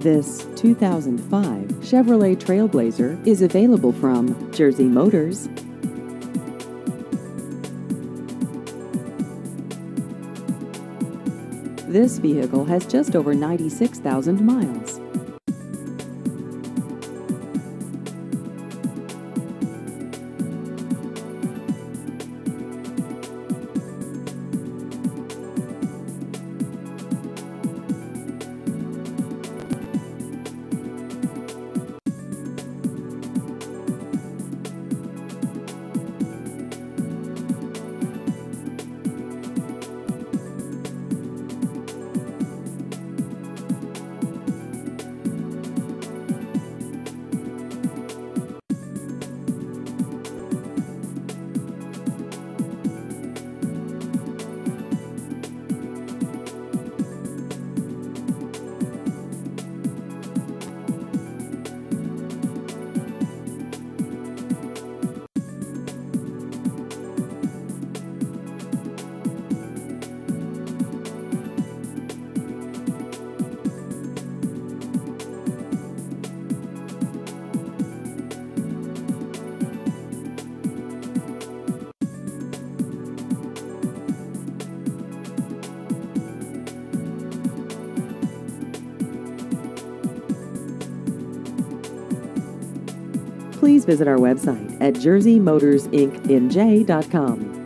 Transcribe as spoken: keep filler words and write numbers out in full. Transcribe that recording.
This two thousand five Chevrolet TrailBlazer is available from Jersey Motors. This vehicle has just over ninety-six thousand miles. Please visit our website at jersey motors inc n j dot com.